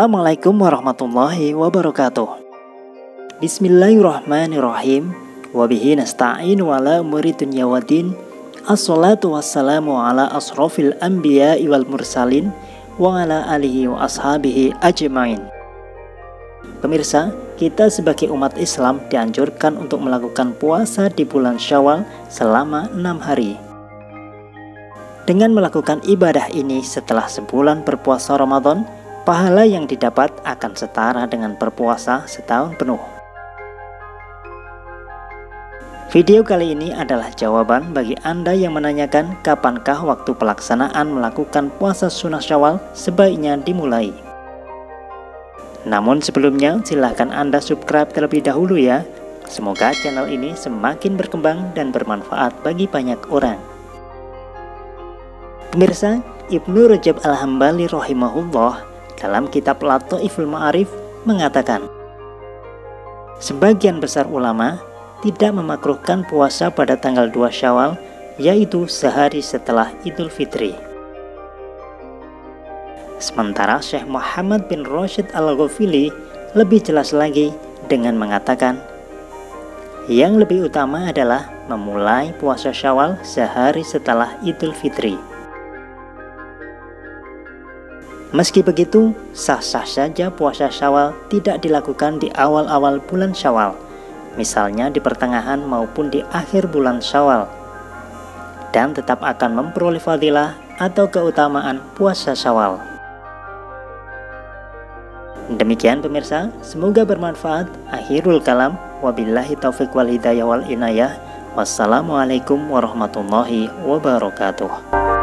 Assalamualaikum warahmatullahi wabarakatuh. Bismillahirrahmanirrahim. Wabihi nasta'in wa ala umuri dunya waddin. Assalatu wassalamu ala asrofil anbiya'i wal mursalin wa ala alihi wa ashabihi ajmain. Pemirsa, kita sebagai umat Islam dianjurkan untuk melakukan puasa di bulan Syawal selama 6 hari. Dengan melakukan ibadah ini setelah sebulan berpuasa Ramadan, pahala yang didapat akan setara dengan berpuasa setahun penuh. Video kali ini adalah jawaban bagi Anda yang menanyakan kapankah waktu pelaksanaan melakukan puasa sunnah Syawal sebaiknya dimulai. Namun sebelumnya silahkan Anda subscribe terlebih dahulu ya. Semoga channel ini semakin berkembang dan bermanfaat bagi banyak orang. Pemirsa, Ibnu Rajab Al-Hambali rahimahullah dalam kitab Lataiful Ma'arif mengatakan, sebagian besar ulama tidak memakruhkan puasa pada tanggal 2 Syawal, yaitu sehari setelah Idul Fitri. Sementara Syekh Muhammad bin Rashid Al-Ghafili lebih jelas lagi dengan mengatakan, yang lebih utama adalah memulai puasa Syawal sehari setelah Idul Fitri. Meski begitu, sah-sah saja puasa Syawal tidak dilakukan di awal-awal bulan Syawal, misalnya di pertengahan maupun di akhir bulan Syawal, dan tetap akan memperoleh fadilah atau keutamaan puasa Syawal. Demikian pemirsa, semoga bermanfaat. Akhirul kalam, wabillahi taufiq wal hidayah wal inayah. Wassalamualaikum warahmatullahi wabarakatuh.